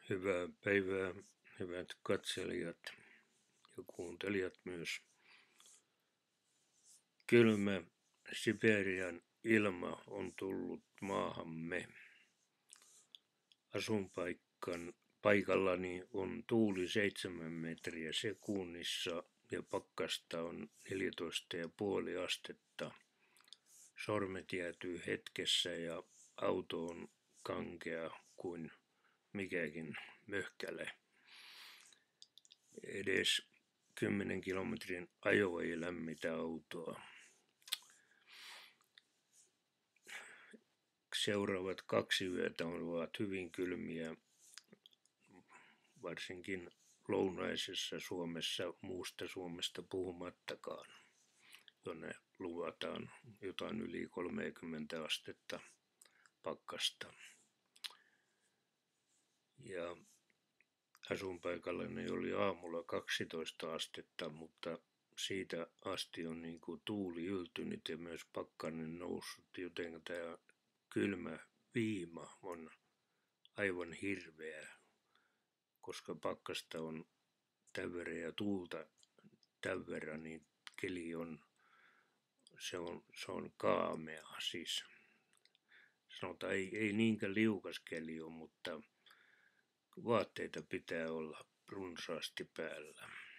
Hyvää päivää, hyvät katselijat ja kuuntelijat myös. Kylmä Siperian ilma on tullut maahamme. Paikallani on tuuli 7 metriä sekunnissa ja pakkasta on 14,5 astetta. Sormet jäätyy hetkessä ja auto on kankea kuin mikäkin möhkäle. Edes 10 kilometrin ajo ei lämmitä autoa. Seuraavat 2 yötä ovat hyvin kylmiä, varsinkin lounaisessa Suomessa, muusta Suomesta puhumattakaan, jonne luvataan jotain yli 30 astetta pakkasta. Ja asuinpaikallani oli aamulla 12 astetta, mutta siitä asti on niin kuin tuuli yltynyt ja myös pakkanen noussut, joten tämä kylmä viima on aivan hirveä, koska pakkasta on tämän verran ja tuulta tämän verran, niin keli on, se on kaamea siis. Sanotaan, ei niinkään liukas keli ole, mutta vaatteita pitää olla runsaasti päällä.